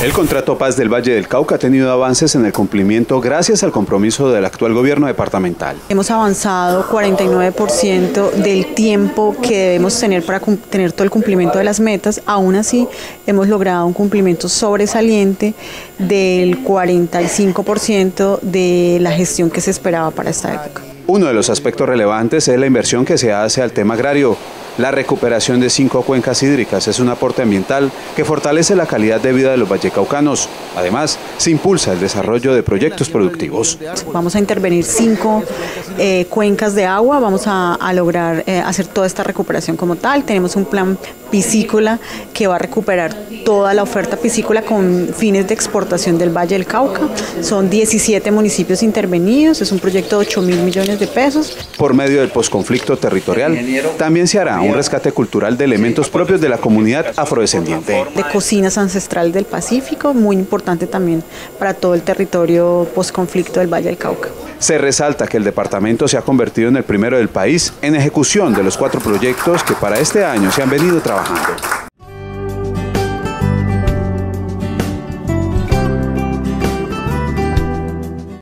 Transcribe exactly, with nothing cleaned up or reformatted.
El contrato Paz del Valle del Cauca ha tenido avances en el cumplimiento gracias al compromiso del actual gobierno departamental. Hemos avanzado cuarenta y nueve por ciento del tiempo que debemos tener para tener todo el cumplimiento de las metas. Aún así, hemos logrado un cumplimiento sobresaliente del cuarenta y cinco por ciento de la gestión que se esperaba para esta época. Uno de los aspectos relevantes es la inversión que se hace al tema agrario. La recuperación de cinco cuencas hídricas es un aporte ambiental que fortalece la calidad de vida de los vallecaucanos. Además, se impulsa el desarrollo de proyectos productivos. Vamos a intervenir cinco eh, cuencas de agua, vamos a, a lograr eh, hacer toda esta recuperación como tal. Tenemos un plan piscícola que va a recuperar toda la oferta piscícola con fines de exportación del Valle del Cauca. Son diecisiete municipios intervenidos, es un proyecto de ocho mil millones de pesos. Por medio del posconflicto territorial, también se hará un rescate cultural de elementos propios de la comunidad afrodescendiente. De cocinas ancestrales del Pacífico, muy importante también para todo el territorio posconflicto del Valle del Cauca. Se resalta que el departamento se ha convertido en el primero del país en ejecución de los cuatro proyectos que para este año se han venido trabajando.